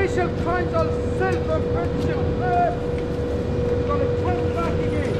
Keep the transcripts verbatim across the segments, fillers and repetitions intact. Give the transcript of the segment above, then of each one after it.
special kinds of silver friendship. We're going to come back again.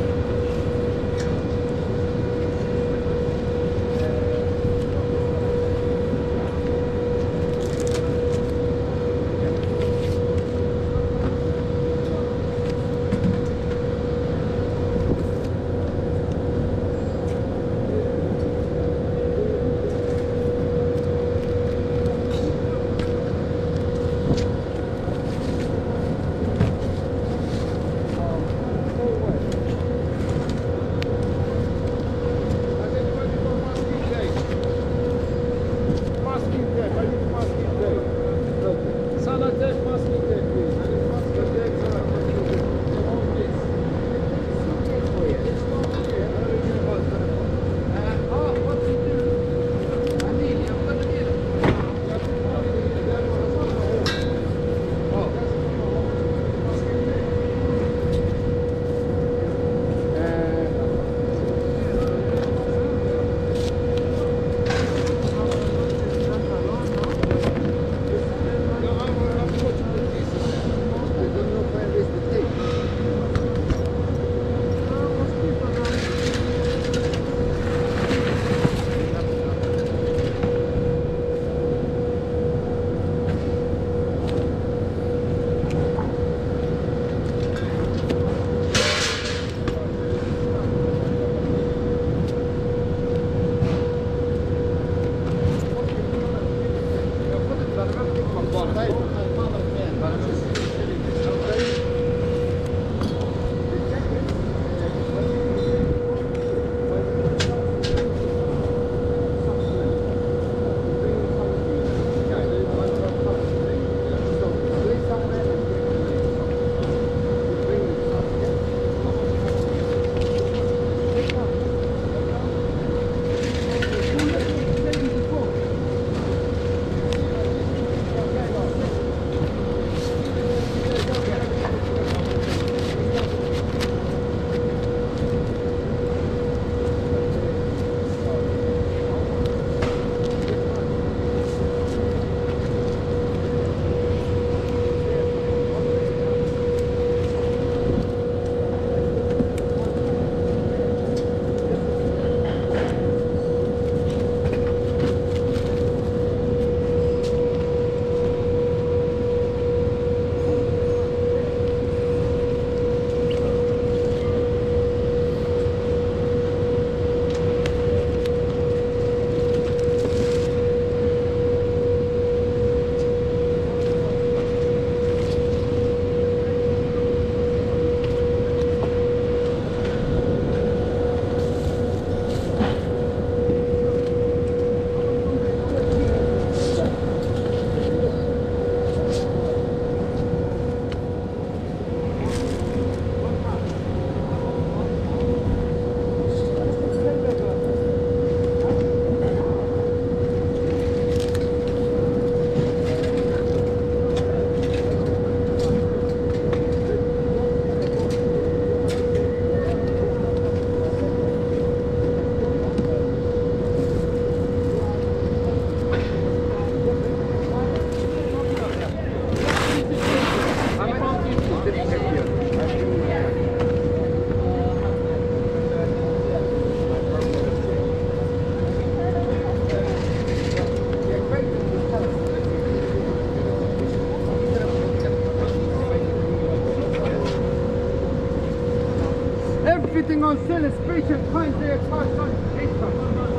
Everything on sale is special kinds they are charged on extra.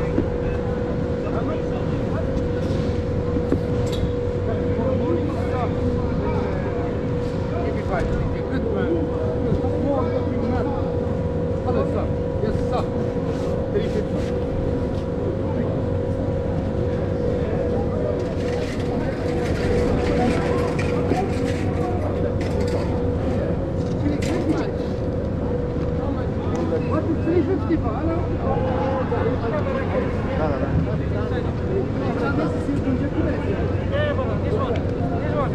Good man. Small looking man. Hello sir. Yes sir. three fifty. What is three fifty for? Hello? This one. This one.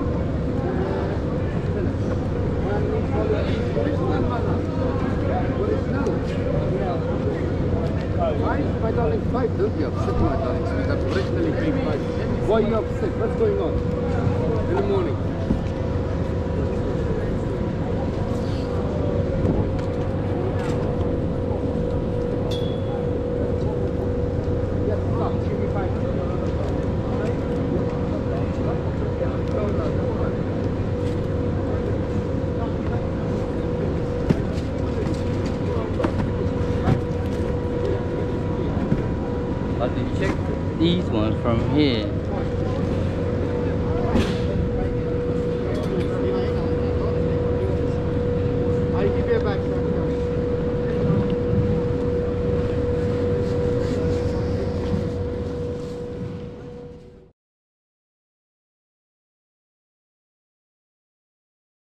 My darling, five, don't be upset, my darling. Sweet, I've originally paid five. Why are you upset? What's going on? the morning. Yes, sir. Give me five. But you check these ones from here.